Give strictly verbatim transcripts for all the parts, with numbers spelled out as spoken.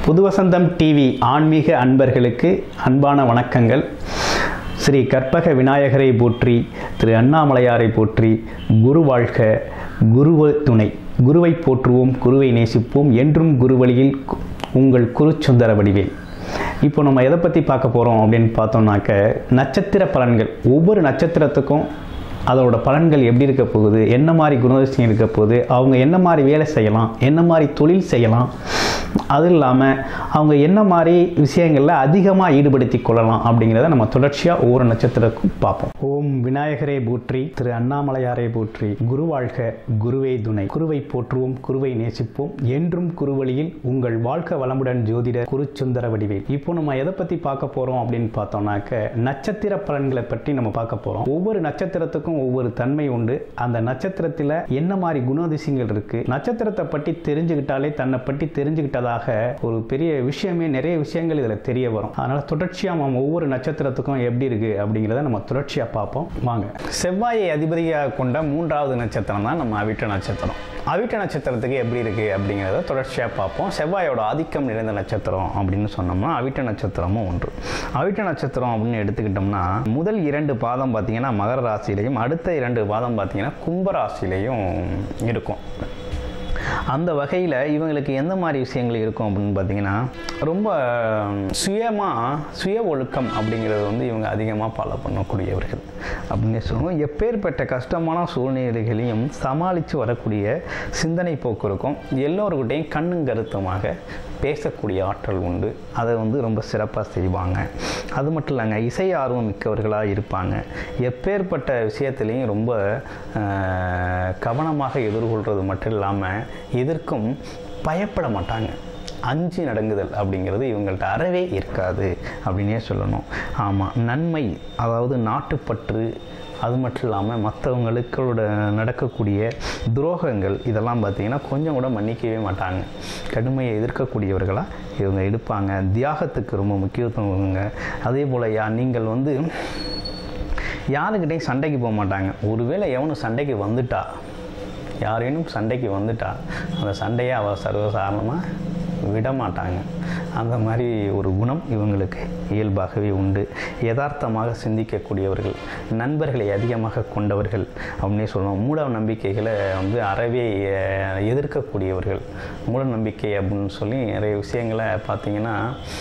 புதுவசந்தம் TV ஆன்மீக அன்பர்களுக்கு அன்பான வணக்கங்கள். ஸ்ரீ கற்பக விநாயகரை போற்றி, திரு அண்ணாமலையாரை போற்றி. குரு வாழ்க, குருவ துணை. குருவை போற்றுவோம், குருவை நேசிப்போம், என்றும் குருவழியில் உங்கள் குருச்சுந்தர வடிவேல். இப்போ நம்ம எதை பற்றி பார்க்க போகிறோம் அப்படின்னு பார்த்தோம்னாக்க, நட்சத்திர பலன்கள். ஒவ்வொரு நட்சத்திரத்துக்கும் அதோட பலன்கள் எப்படி இருக்க போகுது, என்ன மாதிரி குணாதிசயம் இருக்க போகுது, அவங்க என்ன மாதிரி வேலை செய்யலாம், என்ன மாதிரி தொழில் செய்யலாம், அது இல்லாமல் அவங்க என்ன மாதிரி விஷயங்களில் அதிகமாக ஈடுபடுத்தி கொள்ளலாம் அப்படிங்கிறத நம்ம தொடர்ச்சியாக ஒவ்வொரு நட்சத்திரக்கும் பார்ப்போம். ஓம் விநாயகரை போற்றி, திரு அண்ணாமலையாரை போற்றி. குரு வாழ்க, குருவே துணை. குருவை போற்றுவோம், குருவை நேசிப்போம், என்றும் குருவழியில் உங்கள் வாழ்க்கை வளமுடன் ஜோதிட குருச்சுந்தர வடிவேல். இப்போ நம்ம எதை பற்றி பார்க்க போகிறோம் அப்படின்னு பார்த்தோம்னாக்க, நட்சத்திர பலன்களை பற்றி நம்ம பார்க்க போகிறோம். ஒவ்வொரு நட்சத்திரத்துக்கும் ஒவ்வொரு தன்மை உண்டு. அந்த நட்சத்திரத்தில் என்ன மாதிரி குணாதிசயங்கள் இருக்கு, நட்சத்திரத்தை பற்றி தெரிஞ்சுக்கிட்டாலே தன்னை பற்றி தெரிஞ்சுக்கிட்டதாக ஒரு பெரிய விஷயமே, நிறைய விஷயங்கள் இதில் தெரிய வரும். அதனால தொடர்ச்சியாக நம்ம ஒவ்வொரு நட்சத்திரத்துக்கும் எப்படி இருக்கு அப்படிங்கிறத நம்ம தொடர்ச்சியாக பார்ப்போம். வாங்க. செவ்வாயை அதிபதியாக கொண்ட மூன்றாவது நட்சத்திரம் தான் நம்ம அவிட்ட நட்சத்திரம். அவிட்ட நட்சத்திரத்துக்கு எப்படி இருக்கு அப்படிங்கிறத தொடர்ச்சியாக பார்ப்போம். செவ்வாயோட ஆதிக்கம் நிறைந்த நட்சத்திரம் அப்படின்னு சொன்னோம்னா அவிட்ட நட்சத்திரமும் ஒன்று. அவிட்ட நட்சத்திரம் அப்படின்னு எடுத்துக்கிட்டோம்னா, முதல் இரண்டு பாதம் பார்த்தீங்கன்னா மகர ராசியிலையும், அடுத்த இரண்டு பாதம் பார்த்தீங்கன்னா கும்ப ராசியிலையும் இருக்கும். அந்த வகையில் இவங்களுக்கு எந்த மாதிரி விஷயங்கள் இருக்கும் அப்படின்னு பார்த்தீங்கன்னா, ரொம்ப சுயமாக சுய ஒழுக்கம் அப்படிங்கிறது வந்து இவங்க அதிகமாக ஃபாலோ பண்ணக்கூடியவர்கள் அப்படின்னு சொல்லுவோம். எப்பேற்பட்ட கஷ்டமான சூழ்நிலைகளையும் சமாளித்து வரக்கூடிய சிந்தனை போக்கு இருக்கும். எல்லோருக்கிட்டையும் கண்ணும் கருத்துமாக பேசக்கூடிய ஆற்றல் உண்டு. அதை வந்து ரொம்ப சிறப்பாக செய்வாங்க. அது மட்டும் இல்லைங்க, இசை ஆர்வம் மிக்கவர்களாக இருப்பாங்க. எப்பேற்பட்ட விஷயத்துலேயும் ரொம்ப கவனமாக எதிர்கொள்வது மட்டும் இல்லாமல் எதற்கும் பயப்பட மாட்டாங்க. அஞ்சு நடங்குதல் அப்படிங்கிறது இவங்கள்ட்ட அறவே இருக்காது அப்படின்னே சொல்லணும். ஆமாம், நன்மை, அதாவது நாட்டுப்பற்று, அது மட்டும் இல்லாமல் மற்றவங்களுக்களோட நடக்கக்கூடிய துரோகங்கள், இதெல்லாம் பார்த்திங்கன்னா கொஞ்சம் கூட மன்னிக்கவே மாட்டாங்க. கடுமையை எதிர்க்கக்கூடியவர்களாக இவங்க எடுப்பாங்க. தியாகத்துக்கு ரொம்ப முக்கியத்துவங்க. அதே போல் யா நீங்கள் வந்து யாருக்கிட்டையும் சண்டைக்கு போக மாட்டாங்க. ஒருவேளை எவனும் சண்டைக்கு வந்துட்டா, யாரேனும் சண்டைக்கு வந்துட்டா அந்த சண்டையை அவ சர்வசாதாரணமாக விட மாட்டாங்க. அந்த மாதிரி ஒரு குணம் இவங்களுக்கு இயல்பாகவே உண்டு. யதார்த்தமாக சிந்திக்கக்கூடியவர்கள், நண்பர்களை அதிகமாக கொண்டவர்கள் அப்படின்னே சொல்லணும். மூட நம்பிக்கைகளை வந்து அறவே எதிர்க்கக்கூடியவர்கள். மூட நம்பிக்கை அப்படின்னு சொல்லி நிறைய விஷயங்களை பார்த்திங்கன்னா,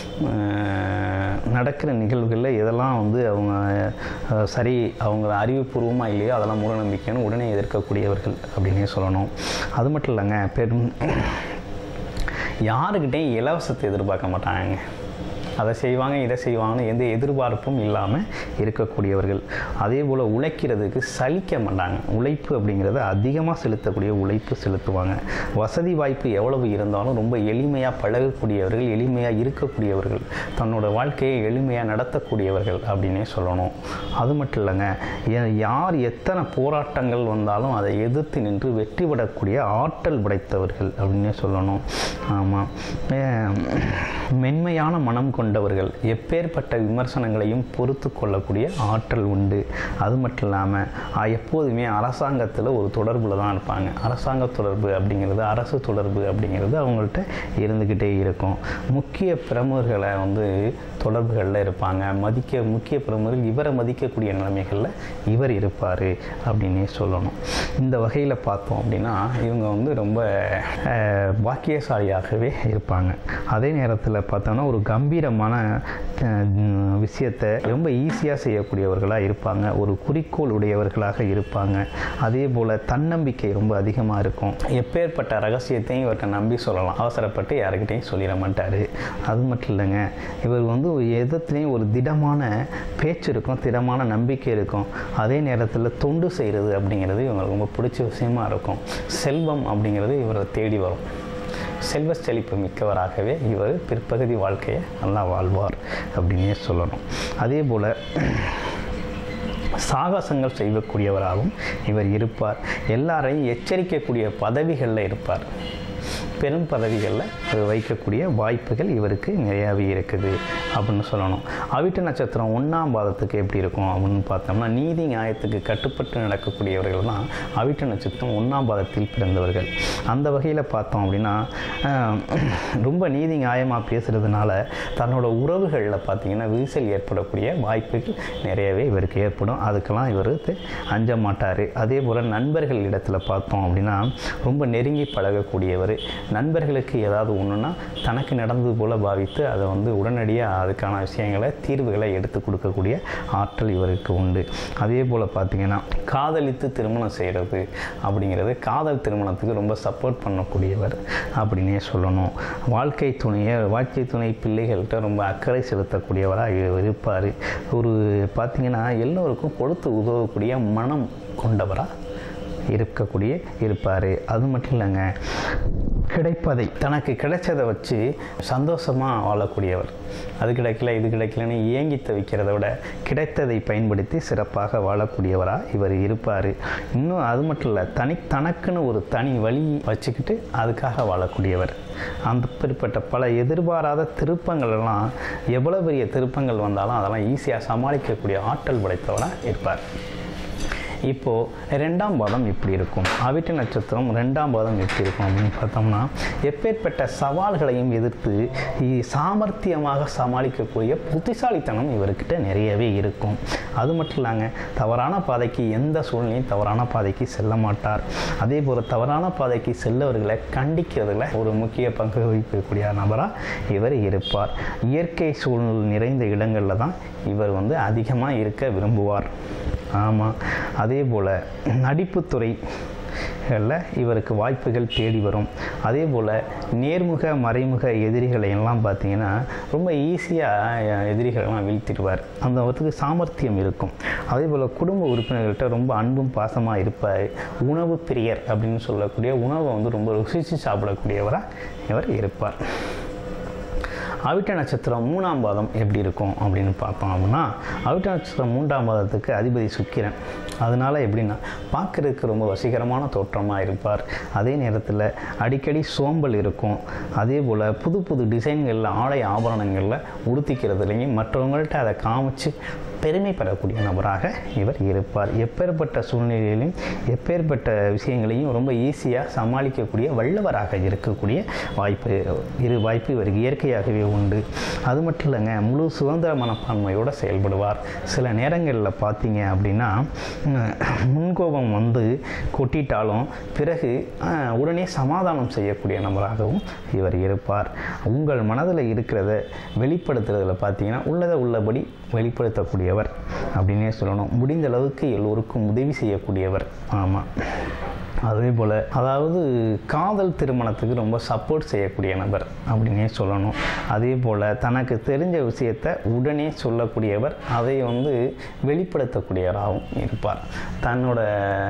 நடக்கிற நிகழ்வுகளில் எதெல்லாம் வந்து அவங்க சரி, அவங்க அறிவுபூர்வமாக இல்லையோ அதெல்லாம் மூட நம்பிக்கைன்னு உடனே எதிர்க்கக்கூடியவர்கள் அப்படின்னே சொல்லணும். அது மட்டும் இல்லைங்க, பெரும் யாருக்கிட்டையும் இலவசத்தை எதிர்பார்க்க மாட்டாங்க. அதை செய்வாங்க, இதை செய்வாங்கன்னு எந்த எதிர்பார்ப்பும் இல்லாமல் இருக்கக்கூடியவர்கள். அதே போல் உழைக்கிறதுக்கு சலிக்க மாட்டாங்க. உழைப்பு அப்படிங்கிறத அதிகமாக செலுத்தக்கூடிய உழைப்பு செலுத்துவாங்க. வசதி வாய்ப்பு எவ்வளவு இருந்தாலும் ரொம்ப எளிமையாக பழகக்கூடியவர்கள், எளிமையாக இருக்கக்கூடியவர்கள், தன்னோட வாழ்க்கையை எளிமையாக நடத்தக்கூடியவர்கள் அப்படின்னே சொல்லணும். அது மட்டும் இல்லைங்க, யார் எத்தனை போராட்டங்கள் வந்தாலும் அதை எதிர்த்து நின்று வெற்றி பெறக்கூடிய ஆற்றல் படைத்தவர்கள் அப்படின்னே சொல்லணும். ஆமாம், மென்மையான மனம் கொண்டவர்கள், எப்பேற்பட்ட விமர்சனங்களையும் பொறுத்து கொள்ளக்கூடிய ஆற்றல் உண்டு. அது மட்டும் இல்லாமல் எப்போதுமே அரசாங்கத்தில் ஒரு தொடர்பில் தான் இருப்பாங்க. அரசாங்க தொடர்பு அப்படிங்கிறது, அரசு தொடர்பு அப்படிங்கிறது அவங்கள்ட்ட இருந்துக்கிட்டே இருக்கும். முக்கிய பிரமுகர்களை வந்து தொடர்புகளில் இருப்பாங்க. மதிக்க முக்கிய பிரமுகர்கள் இவரை மதிக்கக்கூடிய நிலைமைகளில் இவர் இருப்பார் அப்படின்னே சொல்லணும். இந்த வகையில் பார்த்தோம் அப்படின்னா இவங்க வந்து ரொம்ப பாக்கியசாலியாகவே இருப்பாங்க. அதே நேரத்தில் பார்த்தோம்னா ஒரு கம்பீரமான விஷயத்தை ரொம்ப ஈஸியாக செய்யக்கூடியவர்களாக இருப்பாங்க. ஒரு குறிக்கோள் உடையவர்களாக இருப்பாங்க. அதே போல் தன்னம்பிக்கை ரொம்ப அதிகமாக இருக்கும். எப்பேற்பட்ட ரகசியத்தையும் இவர்கிட்ட நம்பி சொல்லலாம். அவசரப்பட்டு யாருக்கிட்டையும் சொல்லிட மாட்டார். அது மட்டும் இல்லைங்க, இவர் வந்து எதத்துலேயும் ஒரு திடமான பேச்சு இருக்கும், திடமான நம்பிக்கை இருக்கும். அதே நேரத்தில் தொண்டு செய்கிறது அப்படிங்கிறது இவங்களுக்கு ரொம்ப பிடிச்ச விஷயமா இருக்கும். செல்வம் அப்படிங்கிறது இவரை தேடி வரும். செல்வ செழிப்பு மிக்கவராகவே இவர் பிற்பகுதி வாழ்க்கையை நல்லா வாழ்வார் அப்படின்னே சொல்லணும். அதே போல் சாகசங்கள் செய்யக்கூடியவராகவும் இவர் இருப்பார். எல்லாரையும் எச்சரிக்கக்கூடிய பதவிகளில் இருப்பார். பெரும் பதவிகளில் வைக்கக்கூடிய வாய்ப்புகள் இவருக்கு நிறையாவே இருக்குது அப்படின்னு சொல்லணும். அவிட்ட நட்சத்திரம் ஒன்றாம் பாதத்துக்கு எப்படி இருக்கும் அப்படின்னு பார்த்தோம்னா, நீதி நியாயத்துக்கு கட்டுப்பட்டு நடக்கக்கூடியவர்கள் தான் அவிட்ட நட்சத்திரம் ஒன்றாம் பாதத்தில் பிறந்தவர்கள். அந்த வகையில் பார்த்தோம் அப்படின்னா ரொம்ப நீதி நியாயமாக பேசுகிறதுனால தன்னோட உறவுகளில் பார்த்திங்கன்னா விரிசல் ஏற்படக்கூடிய வாய்ப்புகள் நிறையவே இவருக்கு ஏற்படும். அதுக்கெல்லாம் இவர் அஞ்ச மாட்டார். அதே போல் நண்பர்கள் இடத்துல பார்த்தோம் அப்படின்னா ரொம்ப நெருங்கி பழகக்கூடியவர். நண்பர்களுக்கு ஏதாவது ஒன்றுனா தனக்கு நடந்தது போல் பாவித்து அதை வந்து உடனடியாக அதுக்கான விஷயங்களை தீர்வுகளை எடுத்து கொடுக்கக்கூடிய ஆற்றல் இவருக்கு உண்டு. அதே போல் பார்த்திங்கன்னா காதலித்து திருமணம் செய்கிறது அப்படிங்கிறது காதல் திருமணத்துக்கு ரொம்ப சப்போர்ட் பண்ணக்கூடியவர் அப்படின்னே சொல்லணும். வாழ்க்கை துணையை வாழ்க்கை துணை பிள்ளைகள்கிட்ட ரொம்ப அக்கறை செலுத்தக்கூடியவராக இருப்பார். ஒரு பார்த்திங்கன்னா எல்லோருக்கும் கொடுத்து உதவக்கூடிய மனம் கொண்டவராக இருக்கக்கூடிய இருப்பார். அது மட்டும் இல்லைங்க, கிடைப்பதை தனக்கு கிடைச்சதை வச்சு சந்தோஷமாக வாழக்கூடியவர். அது கிடைக்கல இது கிடைக்கலன்னு ஏங்கி தவிக்கிறத விட கிடைத்ததை பயன்படுத்தி சிறப்பாக வாழக்கூடியவராக இவர் இருப்பார். இன்னும் அது மட்டும் இல்லை, தனி தனக்குன்னு ஒரு தனி வழி வச்சுக்கிட்டு அதுக்காக வாழக்கூடியவர். அந்த பிற்பட்ட பல எதிர்பாராத திருப்பங்கள் எல்லாம் எவ்வளோ பெரிய திருப்பங்கள் வந்தாலும் அதெல்லாம் ஈஸியாக சமாளிக்கக்கூடிய ஆற்றல் படைத்தவராக இருப்பார். இப்போது ரெண்டாம் பாதம் எப்படி இருக்கும், அவிட்ட நட்சத்திரம் ரெண்டாம் பாதம் எப்படி இருக்கும் அப்படின்னு பார்த்தோம்னா, எப்பேற்பட்ட சவால்களையும் எதிர்த்து சாமர்த்தியமாக சமாளிக்கக்கூடிய புத்திசாலித்தனம் இவர்கிட்ட நிறையவே இருக்கும். அது மட்டும் இல்லாங்க, தவறான பாதைக்கு எந்த சூழ்நிலையும் தவறான பாதைக்கு செல்ல மாட்டார். அதே போல் தவறான பாதைக்கு செல்லவர்களை கண்டிக்கிறதுல ஒரு முக்கிய பங்கு வகிக்கக்கூடிய நபராக இவர் இருப்பார். இயற்கை சூழ்நிலை நிறைந்த இடங்களில் தான் இவர் வந்து அதிகமாக இருக்க விரும்புவார். ஆமாம், அதே போல் நடிப்புத்துறைகளில் இவருக்கு வாய்ப்புகள் தேடி வரும். அதே போல் நேர்முக மறைமுக எதிரிகளை எல்லாம் பார்த்திங்கன்னா ரொம்ப ஈஸியாக எதிரிகளெல்லாம் வீழ்த்திடுவார். அந்த அவருக்கு சாமர்த்தியம் இருக்கும். அதே போல் குடும்ப உறுப்பினர்கள்ட்ட ரொம்ப அன்பும் பாசமாக இருப்பார். உணவு பிரியர் அப்படின்னு சொல்லக்கூடிய உணவை வந்து ரொம்ப ருசித்து சாப்பிடக்கூடியவராக இவர் இருப்பார். அவிட்ட நட்சத்திரம் மூணாம் பாதம் எப்படி இருக்கும் அப்படின்னு பார்த்தோம் அப்படின்னா, அவிட்ட நட்சத்திரம் மூன்றாம் பாதத்துக்கு அதிபதி சுக்கிரன். அதனால் எப்படின்னா பார்க்குறதுக்கு ரொம்ப வசீகரமான தோற்றமாக இருப்பார். அதே நேரத்தில் அடிக்கடி சோம்பல் இருக்கும். அதே போல் புது புது டிசைன்களில் ஆடை ஆபரணங்களில் உடுத்திக்கிறதுலையும் மற்றவங்கள்ட்ட அதை காமிச்சு பெருமை பெறக்கூடிய நபராக இவர் இருப்பார். எப்பேற்பட்ட சூழ்நிலையிலும் எப்பேற்பட்ட விஷயங்களையும் ரொம்ப ஈஸியாக சமாளிக்கக்கூடிய வல்லவராக இருக்கக்கூடிய வாய்ப்பு இரு வாய்ப்பு இவருக்கு இயற்கையாகவே உண்டு. அது மட்டும் இல்லைங்க, முழு சுதந்திர மனப்பான்மையோடு செயல்படுவார். சில நேரங்களில் பார்த்தீங்க அப்படின்னா முன்கோபம் வந்து கொட்டிட்டாலும் பிறகு உடனே சமாதானம் செய்யக்கூடிய நபராகவும் இவர் இருப்பார். உங்கள் மனதில் இருக்கிறத வெளிப்படுத்துறதுல பார்த்தீங்கன்னா உள்ளதை உள்ளபடி வெளிப்படுத்தக்கூடியவர் அப்படின்னே சொல்லணும். முடிந்த அளவுக்கு எல்லோருக்கும் உதவி செய்யக்கூடியவர். ஆமாம், அதே போல் அதாவது காதல் திருமணத்துக்கு ரொம்ப சப்போர்ட் செய்யக்கூடிய நபர் அப்படின்னே சொல்லணும். அதே போல் தனக்கு தெரிஞ்ச விஷயத்தை உடனே சொல்லக்கூடியவர், அதை வந்து வெளிப்படுத்தக்கூடியவராகவும் இருப்பார். தன்னோட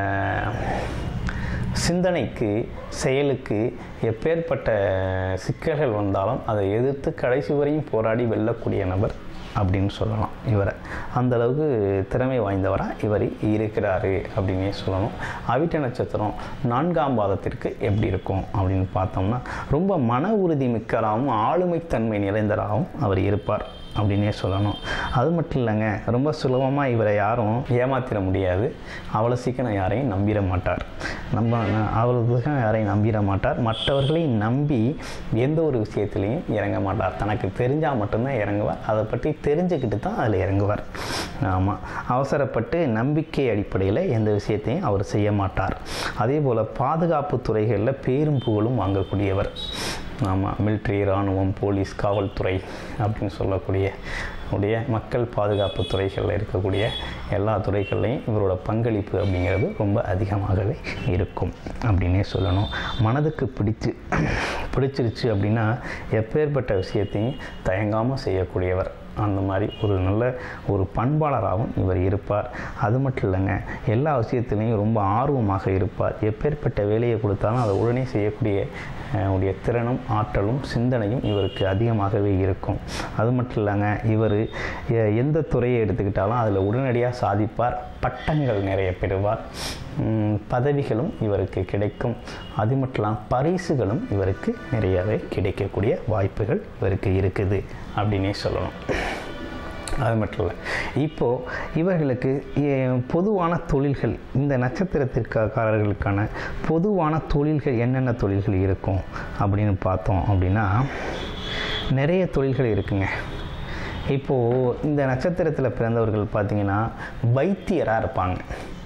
சிந்தனைக்கு செயலுக்கு எப்பேற்பட்ட சிக்கல்கள் வந்தாலும் அதை எதிர்த்து கடைசி வரையும் போராடி வெல்லக்கூடிய நபர் அப்படின்னு சொல்லலாம். இவரை அந்த அளவுக்கு திறமை வாய்ந்தவராக இவர் இருக்கிறாரு அப்படின்னே சொல்லணும். அவிட்ட நட்சத்திரம் நான்காம் பாதத்திற்கு எப்படி இருக்கும் அப்படின்னு பார்த்தோம்னா, ரொம்ப மன உறுதி மிக்கராகவும் ஆளுமைத்தன்மை நிறைந்தராகவும் அவர் இருப்பார் அப்படின்னே சொல்லணும். அது மட்டும் இல்லைங்க, ரொம்ப சுலபமாக இவரை யாரும் ஏமாத்திட முடியாது. அவ்வளோ சீக்கிரம் யாரையும் நம்பிட மாட்டார். நம்ம அவ்வளோ சீக்கிரம் யாரையும் நம்பிட மாட்டார். மற்றவர்களை நம்பி எந்த ஒரு விஷயத்துலையும் இறங்க மாட்டார். தனக்கு தெரிஞ்சால் மட்டும்தான் இறங்குவார். அதை பற்றி தெரிஞ்சுக்கிட்டு தான் அதில் இறங்குவார். ஆமாம், அவசரப்பட்டு நம்பிக்கை அடிப்படையில் எந்த விஷயத்தையும் அவர் செய்ய மாட்டார். அதே போல் பாதுகாப்பு துறைகளில் பேரும் புகழும் வாங்கக்கூடியவர். ஆமாம், மிலிட்ரி, இராணுவம், போலீஸ், காவல்துறை அப்படின்னு சொல்லக்கூடிய உடைய மக்கள் பாதுகாப்பு துறைகளில் இருக்கக்கூடிய எல்லா துறைகள்லையும் இவரோட பங்களிப்பு அப்படிங்கிறது ரொம்ப அதிகமாகவே இருக்கும் அப்படின்னே சொல்லணும். மனதுக்கு பிடிச்சு பிடிச்சிருச்சு அப்படின்னா எப்பேற்பட்ட விஷயத்தையும் தயங்காமல் செய்யக்கூடியவர். அந்த மாதிரி ஒரு நல்ல ஒரு பண்பாளராகவும் இவர் இருப்பார். அது மட்டும் இல்லைங்க, எல்லா விஷயத்துலேயும் ரொம்ப ஆர்வமாக இருப்பார். எப்பேற்பட்ட வேலையை கொடுத்தாலும் அதை உடனே செய்யக்கூடிய உடைய திறனும் ஆற்றலும் சிந்தனையும் இவருக்கு அதிகமாகவே இருக்கும். அது மட்டும் இல்லைங்க, இவர் எந்த துறையை எடுத்துக்கிட்டாலும் அதில் உடனடியாக சாதிப்பார். பட்டங்கள் நிறைய பெறுவார். பதவிகளும் இவருக்கு கிடைக்கும். அது மட்டும் இல்லாமல் பரிசுகளும் இவருக்கு நிறையவே கிடைக்கக்கூடிய வாய்ப்புகள் இவருக்கு இருக்குது அப்படின்னே சொல்லணும். அது மட்டும் இல்லை, இப்போது இவர்களுக்கு பொதுவான தொழில்கள், இந்த நட்சத்திரத்திற்காரர்களுக்கான பொதுவான தொழில்கள் என்னென்ன தொழில்கள் இருக்கும் அப்படின்னு பார்த்தோம் அப்படின்னா நிறைய தொழில்கள் இருக்குங்க. இப்போது இந்த நட்சத்திரத்தில் பிறந்தவர்கள் பார்த்திங்கன்னா வைத்தியராக இருப்பாங்க.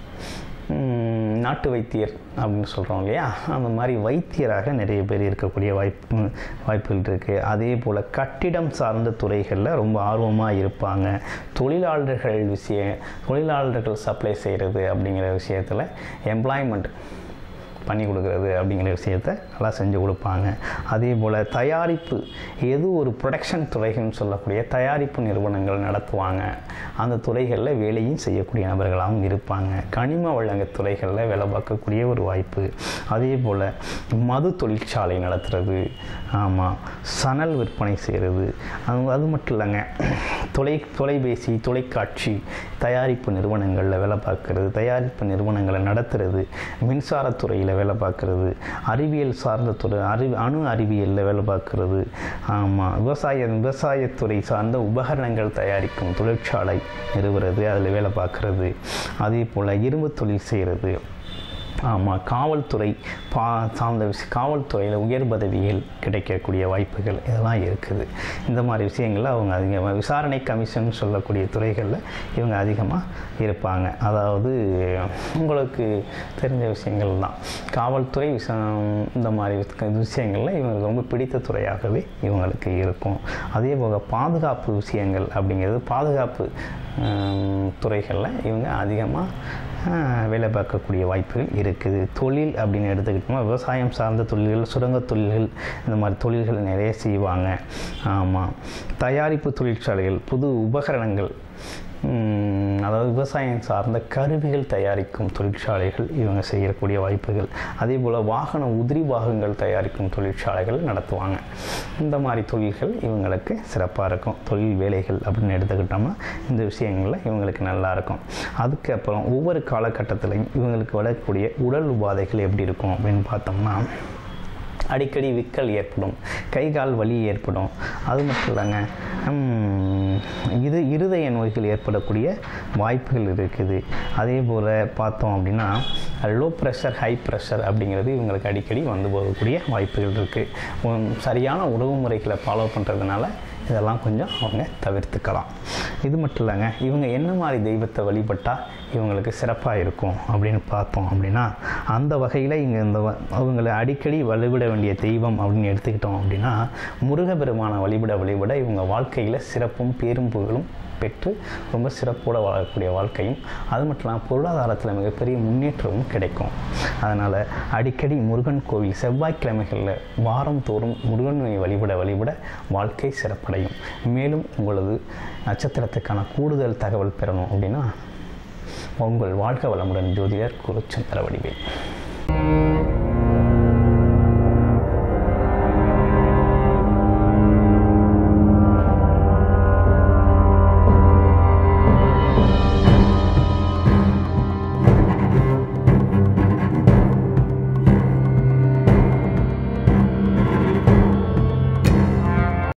நாட்டு வைத்தியர் அப்படின்னு சொல்கிறோம் இல்லையா, அந்த மாதிரி வைத்தியராக நிறைய பேர் இருக்கக்கூடிய வாய்ப்பு வாய்ப்புகள் இருக்குது. அதே போல் கட்டிடம் சார்ந்த துறைகளில் ரொம்ப ஆர்வமாக இருப்பாங்க. தொழிலாளர்கள் விஷயம் தொழிலாளர்கள் சப்ளை செய்கிறது அப்படிங்கிற விஷயத்தில் எம்ப்ளாய்மெண்ட் பண்ணி கொடுக்குறது அப்படிங்கிற விஷயத்தை நல்லா செஞ்சு கொடுப்பாங்க. அதே போல் தயாரிப்பு, எது ஒரு ப்ரொடக்ஷன் துறைகள்னு சொல்லக்கூடிய தயாரிப்பு நிறுவனங்கள் நடத்துவாங்க. அந்த துறைகளில் வேலையும் செய்யக்கூடிய நபர்களாகவும் இருப்பாங்க. கனிம வழங்க துறைகளில் வேலை பார்க்கக்கூடிய ஒரு வாய்ப்பு. அதே போல் மது தொழிற்சாலை நடத்துகிறது, ஆமாம், சணல் விற்பனை செய்கிறது, அது அது மட்டும் இல்லைங்க, தொலை தொலைபேசி தொலைக்காட்சி தயாரிப்பு நிறுவனங்களில் வேலை பார்க்குறது, தயாரிப்பு நிறுவனங்களை நடத்துகிறது, மின்சாரத்துறையில் வேலை பார்க்குறது, அறிவியல் சார்ந்த துறை அறி அணு அறிவியலில் வேலை பார்க்குறது, ஆமாம், விவசாய விவசாயத்துறை சார்ந்த உபகரணங்கள் தயாரிக்கும் தொழிற்சாலை நிறுவுறது, அதில் வேலை பார்க்குறது, அதே போல் இரும்பு தொழில் செய்கிறது, ஆமாம், காவல்துறை பா சார்ந்த விஷ காவல்துறையில் உயர் பதவிகள் கிடைக்கக்கூடிய வாய்ப்புகள் இதெல்லாம் இருக்குது. இந்த மாதிரி விஷயங்களில் அவங்க அதிகமாக விசாரணை கமிஷன் சொல்லக்கூடிய துறைகளில் இவங்க அதிகமாக இருப்பாங்க. அதாவது உங்களுக்கு தெரிஞ்ச விஷயங்கள் தான். காவல்துறை விஷ இந்த மாதிரி விஷயங்களில் இவங்களுக்கு ரொம்ப பிடித்த துறையாகவே இவங்களுக்கு இருக்கும். அதே போக பாதுகாப்பு விஷயங்கள் அப்படிங்கிறது, பாதுகாப்பு துறைகளில் இவங்க அதிகமாக வேலை பார்க்கக்கூடிய வாய்ப்புகள் இருக்குது. தொழில் அப்படின்னு எடுத்துக்கிட்டோம்னா விவசாயம் சார்ந்த தொழில்கள், சுரங்க தொழில்கள், இந்த மாதிரி தொழில்கள் நிறைய செய்வாங்க. ஆமாம், தயாரிப்பு தொழிற்சாலைகள், புது உபகரணங்கள், அதாவது விவசாயம் சார்ந்த கருவிகள் தயாரிக்கும் தொழிற்சாலைகள் இவங்க செய்யக்கூடிய வாய்ப்புகள். அதே போல் வாகன உதிரி பாகங்கள் தயாரிக்கும் தொழிற்சாலைகள் நடத்துவாங்க. இந்த மாதிரி தொழில்கள் இவங்களுக்கு சிறப்பாக இருக்கும். தொழில் வேலைகள் அப்படின்னு எடுத்துக்கிட்டோம்னா இந்த விஷயங்களில் இவங்களுக்கு நல்லாயிருக்கும். அதுக்கப்புறம் ஒவ்வொரு காலகட்டத்திலையும் இவங்களுக்கு வரக்கூடிய உடல் உபாதைகள் எப்படி இருக்கும் அப்படின்னு பார்த்தோம்னா அடிக்கடி விக்கல் ஏற்படும், கை கால் வலி ஏற்படும். அது மட்டும் இல்லைங்க, இது இருதய நோய்கள் ஏற்படக்கூடிய வாய்ப்புகள் இருக்குது. அதே போல் பார்த்தோம் அப்படின்னா லோ ப்ரெஷர் ஹை ப்ரெஷர் அப்படிங்கிறது இவங்களுக்கு அடிக்கடி வந்து போகக்கூடிய வாய்ப்புகள் இருக்குது. சரியான உணவு முறைகளை ஃபாலோ பண்ணுறதுனால இதெல்லாம் கொஞ்சம் அவங்க தவிர்த்துக்கலாம். இது மட்டும் இல்லைங்க, இவங்க என்ன மாதிரி தெய்வத்தை வழிபட்டால் இவங்களுக்கு சிறப்பாக இருக்கும் அப்படின்னு பார்த்தோம் அப்படின்னா அந்த வகையில் இங்கே இந்த அவங்களை அடிக்கடி வழிபட வேண்டிய தெய்வம் அப்படின்னு எடுத்துக்கிட்டோம் அப்படின்னா முருகப்பெருமானை வழிபட வழிபட இவங்க வாழ்க்கையில் சிறப்பும் பேரும் புகழும் பெற்று ரொம்ப சிறப்போடு வாழக்கூடிய வாழ்க்கையும், அது மட்டும் இல்லாமல் பொருளாதாரத்தில் மிகப்பெரிய முன்னேற்றமும் கிடைக்கும். அதனால் அடிக்கடி முருகன் கோவில் செவ்வாய்க்கிழமைகளில் வாரம் தோறும் முருகனை வழிபட வழிபட வாழ்க்கை சிறப்படையும். மேலும் உங்களது நட்சத்திரத்துக்கான கூடுதல் தகவல் பெறணும் அப்படின்னா உங்கள் வாழ்க வளமுடன் ஜோதிடர் குருச்சந்திர வடிவேல்.